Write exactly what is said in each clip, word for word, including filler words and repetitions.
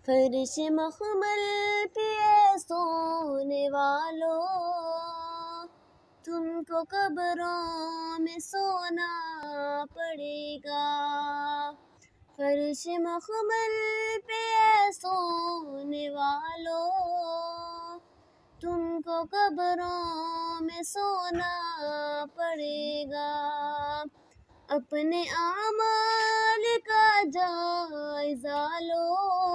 फर्श मखमल पे ऐ सोने वालों, तुमको कब्रों में सोना पड़ेगा। फर्श मखमल पे ऐ सोने वालों, तुमको कब्रों में सोना पड़ेगा। अपने आमाल का जायज़ा लो,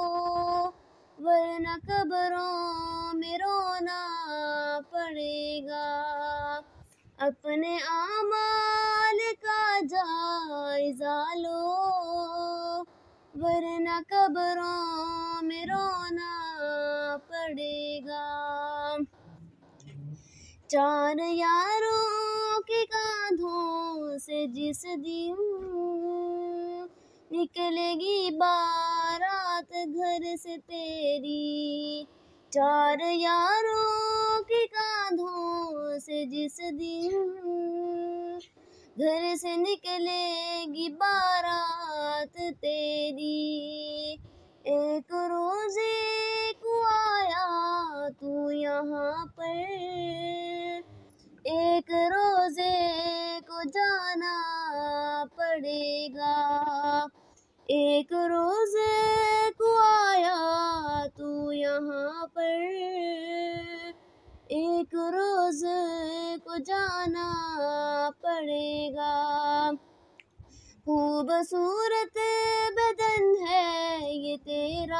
वरना कब्रों में रोना पड़ेगा। अपने आमाल का जायज़ा लो, वरना कब्रों में रोना पड़ेगा। चार यारों के कांधों से जिस दिन निकलेगी बारात घर से तेरी, चार यारों के कांधों से जिस दिन घर से निकलेगी बारात तेरी। एक रोज़े को आया तू यहाँ पर, एक रोज़े को जाना पड़ेगा। एक रोज़े को आया तू यहाँ पर, एक रोज़े को जाना पड़ेगा। खूबसूरत बदन है ये तेरा,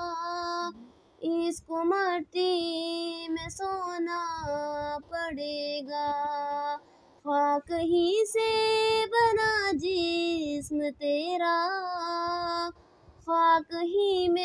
इसको माटी में सोना पड़ेगा। खाक ही से बना जिस्म तेरा, खाक ही